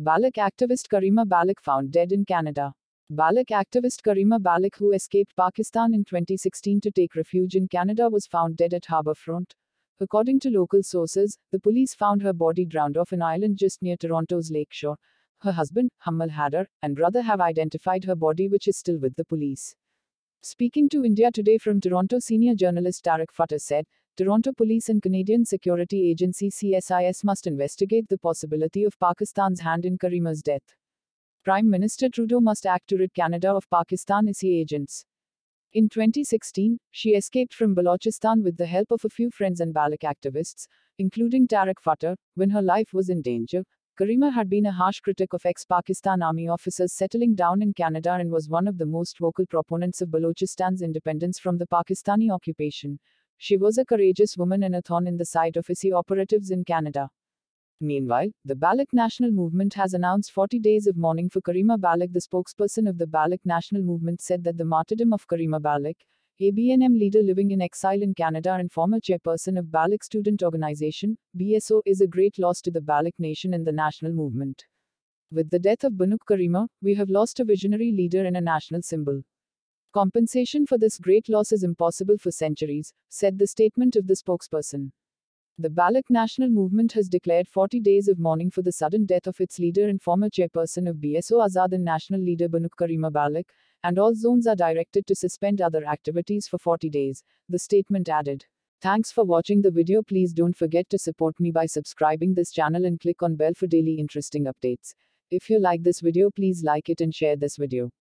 Baloch activist Karima Baloch found dead in Canada. Baloch activist Karima Baloch, who escaped Pakistan in 2016 to take refuge in Canada, was found dead at Harbourfront. According to local sources, the police found her body drowned off an island just near Toronto's lakeshore. Her husband, Hammal Haidar, and brother have identified her body, which is still with the police. Speaking to India Today from Toronto, senior journalist Tariq Fatah said, Toronto Police and Canadian security agency CSIS must investigate the possibility of Pakistan's hand in Karima's death. Prime Minister Trudeau must act to rid Canada of Pakistani agents. In 2016, she escaped from Balochistan with the help of a few friends and Baloch activists, including Tariq Fatah, when her life was in danger. Karima had been a harsh critic of ex-Pakistan army officers settling down in Canada and was one of the most vocal proponents of Balochistan's independence from the Pakistani occupation. She was a courageous woman and a thorn in the side of ISI operatives in Canada. Meanwhile, the Baloch National Movement has announced 40 days of mourning for Karima Baloch. The spokesperson of the Baloch National Movement said that the martyrdom of Karima Baloch, a BNM leader living in exile in Canada and former chairperson of Baloch Student Organization, BSO, is a great loss to the Baloch nation and the national movement. With the death of Banuk Karima, we have lost a visionary leader and a national symbol. Compensation for this great loss is impossible for centuries, said the statement of the spokesperson. The Baloch National Movement has declared 40 days of mourning for the sudden death of its leader and former chairperson of BSO Azad and national leader Banuk Karima Baloch, and all zones are directed to suspend other activities for 40 days, the statement added. Thanks for watching the video. Please don't forget to support me by subscribing this channel and click on bell for daily interesting updates. If you like this video, please like it and share this video.